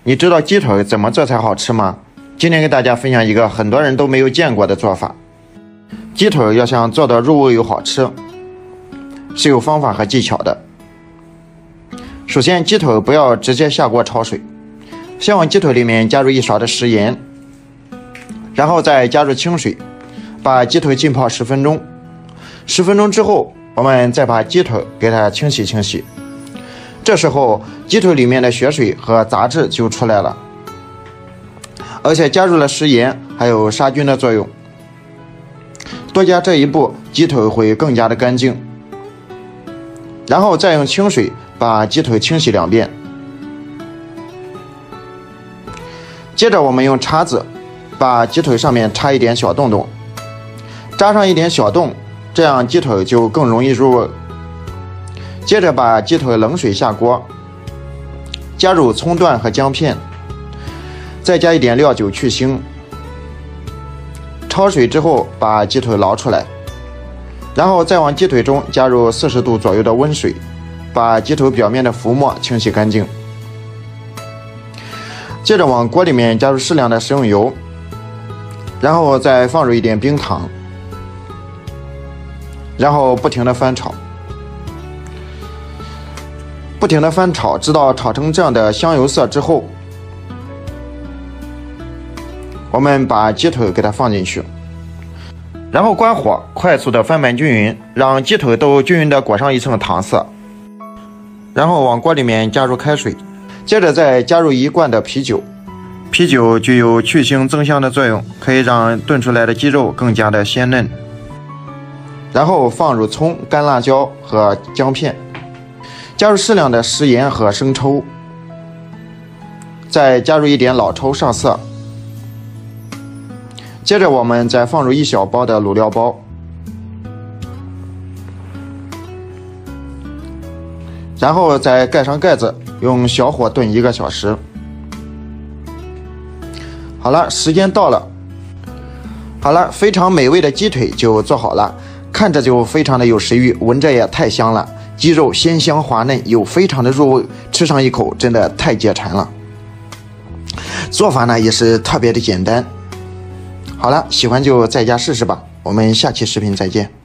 你知道鸡腿怎么做才好吃吗？今天给大家分享一个很多人都没有见过的做法。鸡腿要想做到入味又好吃，是有方法和技巧的。首先，鸡腿不要直接下锅焯水，先往鸡腿里面加入1勺的食盐，然后再加入清水，把鸡腿浸泡10分钟。10分钟之后，我们再把鸡腿给它清洗清洗。这时候鸡腿里面的血水和杂质就出来了，而且加入了食盐，还有杀菌的作用。多加这一步，鸡腿会更加的干净。然后再用清水把鸡腿清洗2遍。接着我们用叉子把鸡腿上面插一点小洞洞，扎上一点小洞，这样鸡腿就更容易入味。接着把鸡腿冷水下锅，加入葱段和姜片，再加一点料酒去腥。焯水之后把鸡腿捞出来，然后再往鸡腿中加入40度左右的温水，把鸡腿表面的浮沫清洗干净。接着往锅里面加入适量的食用油，然后再放入一点冰糖，然后不停的翻炒，直到炒成这样的香油色之后，我们把鸡腿给它放进去，然后关火，快速的翻拌均匀，让鸡腿都均匀的裹上一层糖色。然后往锅里面加入开水，接着再加入1罐的啤酒。啤酒具有去腥增香的作用，可以让炖出来的鸡肉更加的鲜嫩。然后放入葱、干辣椒和姜片，加入适量的食盐和生抽，再加入一点老抽上色。接着我们再放入1小包的卤料包，然后再盖上盖子，用小火炖1个小时。好了，时间到了。好了，非常美味的鸡腿就做好了，看着就非常的有食欲，闻着也太香了。鸡肉鲜香滑嫩，又非常的入味，吃上一口真的太解馋了。做法呢也是特别的简单。好了，喜欢就在家试试吧。我们下期视频再见。